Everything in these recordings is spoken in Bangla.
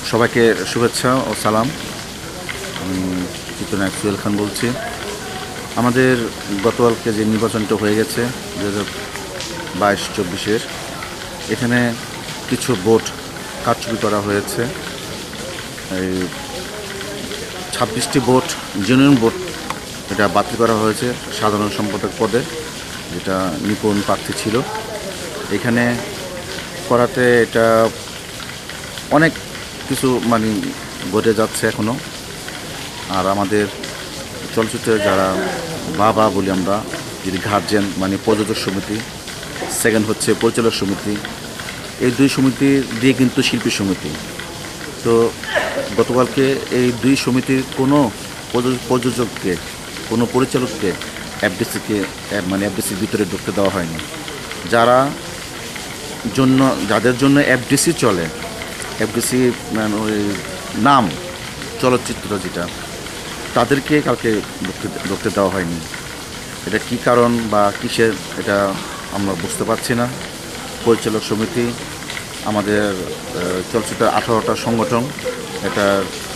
সবাইকে শুভেচ্ছা ও সালাম। আমি চিত্রনায়ক সোহেল খান বলছি। আমাদের গতকালকে যে নির্বাচনটা হয়ে গেছে 2022-24-এর, এখানে কিছু ভোট কারচুপি করা হয়েছে। এই 26টি ভোট জেনুইন ভোট, এটা বাতিল করা হয়েছে সাধারণ সম্পাদক পদে, যেটা নিপুণ প্রার্থী ছিল। এখানে করাতে এটা অনেক কিছু ঘটে যাচ্ছে এখনও। আর আমাদের চলচ্চিত্রের যারা বাবা বলি আমরা, যদি গার্জেন প্রযোজক সমিতি, সেকেন্ড হচ্ছে পরিচালক সমিতি, এই দুই সমিতি দিয়ে কিন্তু শিল্পী সমিতি। তো গতকালকে এই দুই সমিতির কোনো প্রযোজককে, কোনো পরিচালককে এফডিসির ভিতরে ঢুকতে দেওয়া হয়নি। যাদের জন্য এফডিসি চলে, এফডিসি ওই নাম চলচ্চিত্র যেটা, তাদেরকে কালকে ঢুকতে দেওয়া হয়নি। এটা কি কারণ বা কিসের, এটা আমরা বুঝতে পারছি না। পরিচালক সমিতি, আমাদের চলচ্চিত্রের 18টা সংগঠন, এটা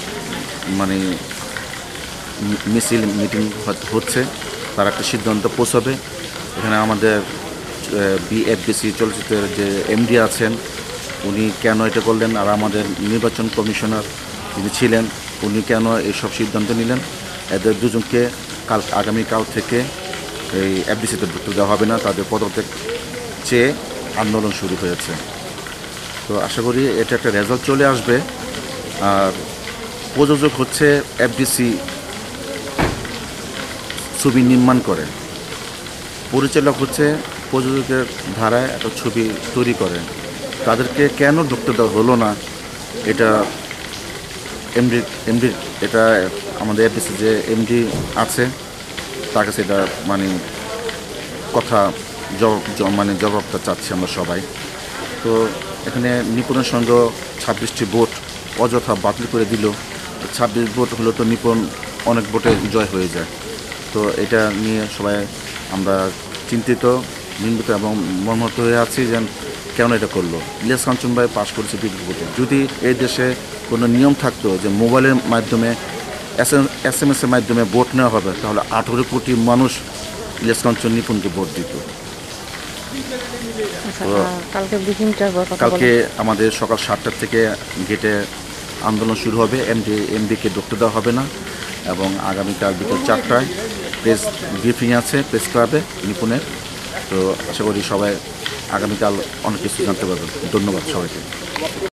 মিছিল মিটিং হচ্ছে, তার একটা সিদ্ধান্ত পৌঁছাবে। এখানে আমাদের বিএফডিসি চলচ্চিত্রের যে এমডি আছেন, উনি কেন এটা করলেন, আর আমাদের নির্বাচন কমিশনার যিনি ছিলেন, উনি কেন এইসব সিদ্ধান্ত নিলেন, এদের দুজনকে আগামীকাল থেকে এই এফডিসিতে ঢুকতে দেওয়া হবে না। তাদের পদত্যাগ চেয়ে আন্দোলন শুরু হয়েছে। তো আশা করি এটা একটা রেজাল্ট চলে আসবে। আর প্রযোজক হচ্ছে এফডিসি ছবি নির্মাণ করে, পরিচালক হচ্ছে প্রযোজকের ধারায় একটা ছবি তৈরি করে। তাদেরকে কেন ঢুকতে দেওয়া হলো না, এটা এমডি এটা আমাদের এফডিসি যে এমডি আছে, তার কাছে এটা কথা জবাবটা চাচ্ছি আমরা সবাই। তো এখানে নিপুণের সঙ্গে 26টি ভোট অযথা বাতিল করে দিল। 26 ভোট হলো তো নিপুণ অনেক ভোটে জয় হয়ে যায়। তো এটা নিয়ে সবাই আমরা চিন্তিত, নিন্দিত এবং মর্মাহত হয়ে আছি যে কেন এটা করলো। ইলিয়াস কাঞ্চন ভাই পাশ করেছে বিপুল ভোটে। যদি এই দেশে কোনো নিয়ম থাকতো যে মোবাইলের মাধ্যমে SMS এর মাধ্যমে ভোট নেওয়া হবে, তাহলে 18 কোটি মানুষ ইলিয়াস কাঞ্চন নিপুণকে ভোট দিত। কালকে আমাদের সকাল 7টা থেকে গেটে আন্দোলন শুরু হবে। এমডিকে ঢুকতে দেওয়া হবে না। এবং আগামীকাল বিকেল 4টায় প্রেস ব্রিফিং আছে প্রেস ক্লাবে নিপুণের। তো আশা করি সবাই আগামীকাল অনেক কিছু জানতে পারবেন। ধন্যবাদ সবাইকে।